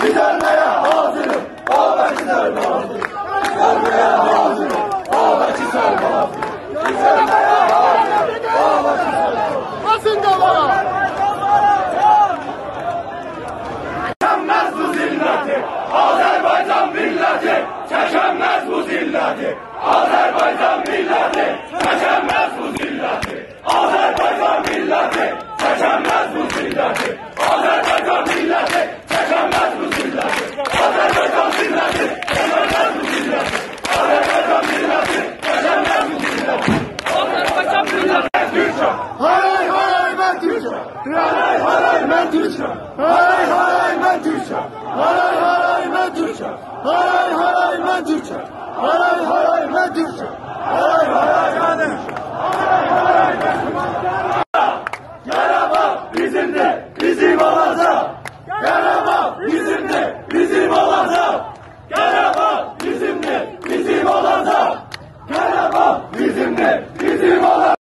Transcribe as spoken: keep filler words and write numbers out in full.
Biz ölmeye hazırız. Babacı ölme hazır. Biz ölmeye hazırız. Babacı ölme hazır. Biz ölmeye hazırız. Babacı ölme hazır. Basın dava! Çekemez bu zilleti. Azerbaycan milleti. Çekemez bu zilleti. Azerbaycan milleti. Çekemez bu zilleti. Azerbaycan milleti. Çekemez bu zilleti. Azerbaycan milleti. Çekemez bu zilleti. Azerbaycan milleti. Çekemez bu zilleti. Azerbaycan milleti. Çekemez bu zilleti. Azerbaycan milleti. Türkçe. Haray haray ben Türkçe. Haray haray ben Türkçe. Haray haray ben Türkçe. Haray haray ben Türkçe. Haray haray ben Türkçe. Haray haray ben Türkçe. Haray haray ben Türkçe. Karabağ bizimdir, bizim olacak. Karabağ bizimdir, bizim olacak. Karabağ bizimdir, bizim olacak. Karabağ bizimdir, bizim olacak.